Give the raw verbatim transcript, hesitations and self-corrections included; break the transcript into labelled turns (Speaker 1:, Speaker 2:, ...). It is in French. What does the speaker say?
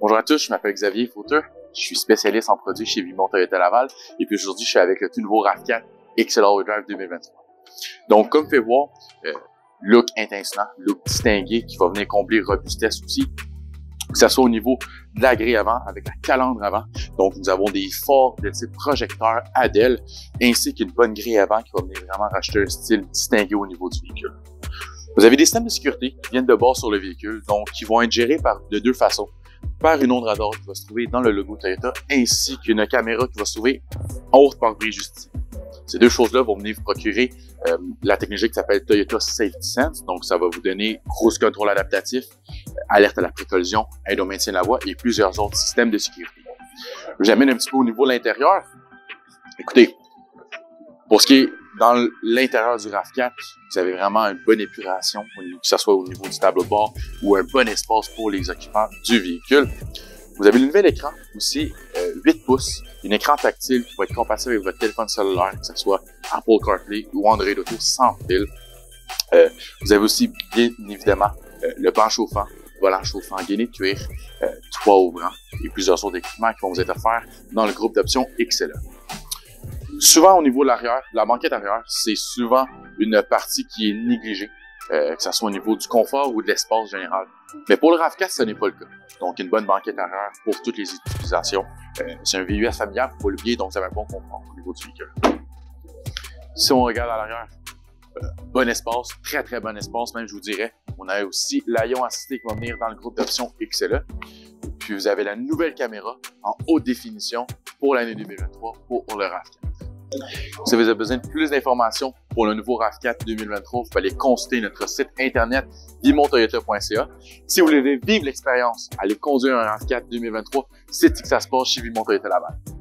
Speaker 1: Bonjour à tous, je m'appelle Xavier Fauteux, je suis spécialiste en produits chez Vimont Toyota Laval et puis aujourd'hui je suis avec le tout nouveau RAV quatre X L All-Wheel Drive deux mille vingt-trois. Donc comme fait voir, euh, look intincelant, look distingué qui va venir combler robustesse aussi, que ce soit au niveau de la grille avant avec la calandre avant. Donc nous avons des phares de type projecteur A D E L ainsi qu'une bonne grille avant qui va venir vraiment racheter un style distingué au niveau du véhicule. Vous avez des systèmes de sécurité qui viennent de bord sur le véhicule, donc qui vont être gérés par, de deux façons. Par une onde radar qui va se trouver dans le logo Toyota, ainsi qu'une caméra qui va se trouver en haut de pare-brise juste ici. Ces deux choses-là vont venir vous procurer euh, la technologie qui s'appelle Toyota Safety Sense, donc ça va vous donner cruise control adaptatif, alerte à la précollision, aide au maintien de la voie et plusieurs autres systèmes de sécurité. J'amène un petit peu au niveau de l'intérieur. Écoutez, pour ce qui est dans l'intérieur du RAV quatre, vous avez vraiment une bonne épuration, que ce soit au niveau du tableau de bord ou un bon espace pour les occupants du véhicule. Vous avez le nouvel écran aussi, euh, huit pouces, un écran tactile qui va être compatible avec votre téléphone cellulaire, que ce soit Apple CarPlay ou Android Auto sans fil. Euh, vous avez aussi bien évidemment euh, le banc chauffant, volant chauffant gainé de cuir, euh, toit ouvrant et plusieurs autres équipements qui vont vous être offerts dans le groupe d'options X L A. Souvent, au niveau de l'arrière, la banquette arrière, c'est souvent une partie qui est négligée, euh, que ce soit au niveau du confort ou de l'espace général. Mais pour le RAV quatre, ce n'est pas le cas. Donc, une bonne banquette arrière pour toutes les utilisations. Euh, c'est un V U S familial, faut pas l'oublier, donc vous avez un bon confort au niveau du véhicule. Si on regarde à l'arrière, euh, bon espace, très très bon espace, même je vous dirais. On a aussi l'Aion assisté qui va venir dans le groupe d'options X L A. Puis vous avez la nouvelle caméra en haute définition pour l'année deux mille vingt-trois pour le RAV quatre. Si vous avez besoin de plus d'informations pour le nouveau RAV quatre deux mille vingt-trois, vous pouvez aller consulter notre site internet vimont toyota point c a. Si vous voulez vivre l'expérience, allez conduire un RAV quatre deux mille vingt-trois, c'est ici que ça se passe chez Vimont Toyota Laval.